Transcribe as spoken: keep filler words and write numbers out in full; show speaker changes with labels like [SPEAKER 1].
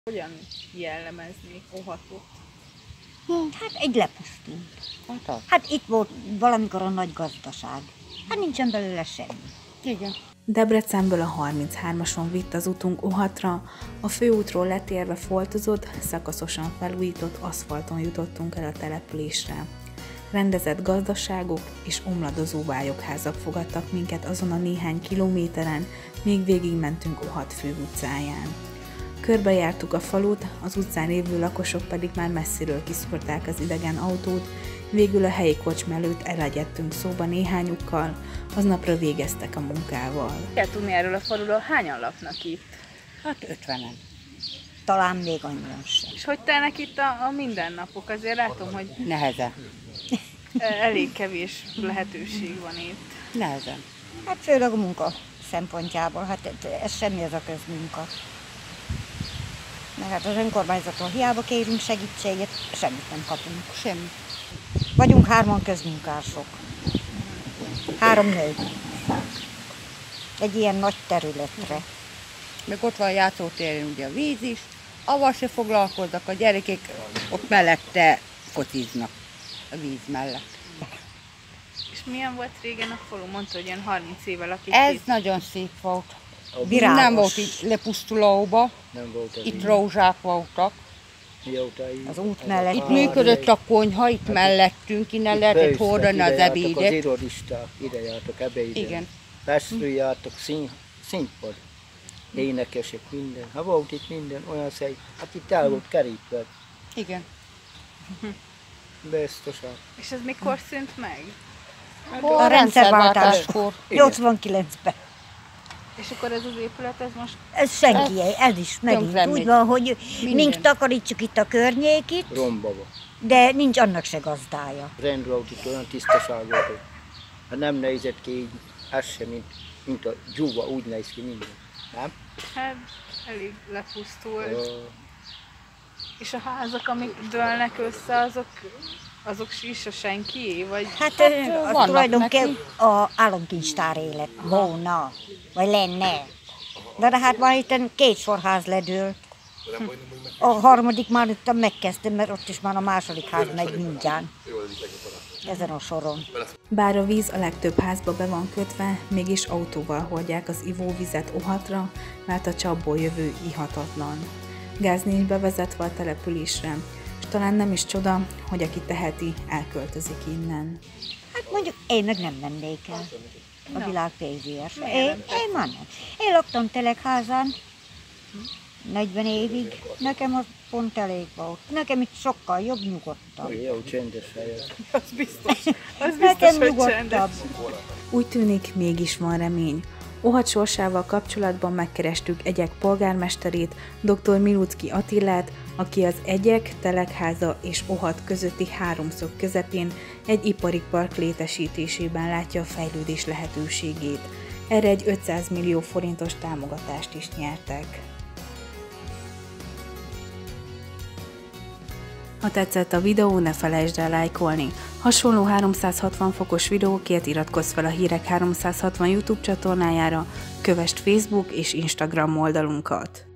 [SPEAKER 1] Hogyan jellemezni Ohatot?
[SPEAKER 2] Hát egy lepusztult. Hát itt volt valamikor a nagy gazdaság. Hát nincsen belőle semmi.
[SPEAKER 1] Igen.
[SPEAKER 3] Debrecenből a harminchármason vitt az utunk Ohatra, a főútról letérve foltozott, szakaszosan felújított aszfalton jutottunk el a településre. Rendezett gazdaságok és omladozó vályokházak fogadtak minket azon a néhány kilométeren, még végigmentünk Ohat főutcáján. Körbejártuk a falut, az utcán lévő lakosok pedig már messziről kiszúrták az idegen autót, végül a helyi kocsma előtt elegyedtünk szóba néhányukkal, aznapra végeztek a munkával.
[SPEAKER 1] Kell tudni erről a faluról, hányan laknak itt?
[SPEAKER 2] Hát ötvenen. Talán még annyian sem.
[SPEAKER 1] És hogy telnek itt a, a mindennapok? Azért látom, hogy
[SPEAKER 2] Nehezen.
[SPEAKER 1] elég kevés lehetőség van itt.
[SPEAKER 2] Nehezen. Hát főleg a munka szempontjából, hát ez semmi ez a közmunka. Mert hát az önkormányzattól hiába kérünk segítséget, semmit nem kapunk. Semmi. Vagyunk hárman közmunkások. Három nő. Egy ilyen nagy területre.
[SPEAKER 4] Meg ott van a játszótéren ugye a víz is, avval se foglalkoznak, a gyerekek ott mellette fociznak a víz mellett.
[SPEAKER 1] És milyen volt régen a falu? Mondta, hogy ilyen harminc éve lakik
[SPEAKER 4] Ez
[SPEAKER 1] itt.
[SPEAKER 4] nagyon szép volt.
[SPEAKER 2] Virágos.
[SPEAKER 4] Nem volt itt lepusztulóba,
[SPEAKER 5] Nem volt ez
[SPEAKER 4] itt
[SPEAKER 5] így.
[SPEAKER 4] rózsák voltak.
[SPEAKER 5] Mióta így-
[SPEAKER 2] Az út
[SPEAKER 5] ez
[SPEAKER 2] mellett.
[SPEAKER 4] Itt
[SPEAKER 5] a-
[SPEAKER 4] működött a konyha, itt mellettünk, innen lehetett
[SPEAKER 5] Főztek,
[SPEAKER 4] hordani
[SPEAKER 5] ide
[SPEAKER 4] az
[SPEAKER 5] jártak Az
[SPEAKER 4] ebédet.
[SPEAKER 5] irodisták, ide jártak ebédre.
[SPEAKER 4] Igen.
[SPEAKER 5] Pestről jártak szín, színpad. Énekesek, minden. Ha volt itt minden, olyan szép. Hát itt el volt kerítve.
[SPEAKER 4] Igen.
[SPEAKER 5] Biztosan.
[SPEAKER 1] És ez mikor szűnt meg?
[SPEAKER 2] A rendszerváltáskor.
[SPEAKER 5] Igen.
[SPEAKER 2] nyolcvankilencben.
[SPEAKER 1] És akkor ez az épület, ez most
[SPEAKER 2] Ez senki, ez is megint
[SPEAKER 4] tönkre
[SPEAKER 2] úgy
[SPEAKER 4] megy.
[SPEAKER 2] van, hogy
[SPEAKER 4] Minden.
[SPEAKER 2] mink takarítsuk itt a környékit,
[SPEAKER 5] Romba van.
[SPEAKER 2] de nincs annak se gazdája.
[SPEAKER 5] Rend volt itt, olyan tisztaság volt, hogy hát nem nézett ki így, ez sem, mint, mint a dzsúva, úgy néz ki minden. Nem?
[SPEAKER 1] hát elég lepusztult.
[SPEAKER 5] Ö,
[SPEAKER 1] És a házak, amik dőlnek össze, azok, azok is a senkié? Vagy
[SPEAKER 2] Hát,
[SPEAKER 4] Hát,
[SPEAKER 2] hát az
[SPEAKER 4] vannak
[SPEAKER 2] tulajdonképpen a államkincstár élet volna, vagy lenne. De, de hát már itt két sorház ledőlt. A harmadik már itt megkezdtem, mert ott is már a második ház megy mindjárt. Ezen a soron.
[SPEAKER 3] Bár a víz a legtöbb házba be van kötve, mégis autóval hordják az ivóvizet Ohatra, mert a csapból jövő ihatatlan. Gáz nincs bevezetve a településre, és talán nem is csoda, hogy aki teheti, elköltözik innen.
[SPEAKER 2] Hát mondjuk én meg nem mennék el a világ végéhez.
[SPEAKER 1] Miért
[SPEAKER 2] Én,
[SPEAKER 1] nem
[SPEAKER 2] én már nem. Én laktam telekházán negyven évig, nekem az pont elég volt. Nekem itt sokkal jobb, nyugodtabb.
[SPEAKER 5] Jó, csendes hely.
[SPEAKER 1] az biztos, az biztos,
[SPEAKER 2] Nekem
[SPEAKER 1] hogy csendes.
[SPEAKER 2] nyugodtabb.
[SPEAKER 3] Úgy tűnik, mégis van remény. Ohat sorsával kapcsolatban megkerestük Egyek polgármesterét, dr. Miluczki Attilát, aki az Egyek, Telekháza és Ohat közötti háromszög közepén egy ipari park létesítésében látja a fejlődés lehetőségét. Erre egy ötszáz millió forintos támogatást is nyertek. Ha tetszett a videó, ne felejtsd el lájkolni. Hasonló háromszázhatvan fokos videókért iratkozz fel a Hírek háromszázhatvan YouTube csatornájára, kövesd Facebook és Instagram oldalunkat.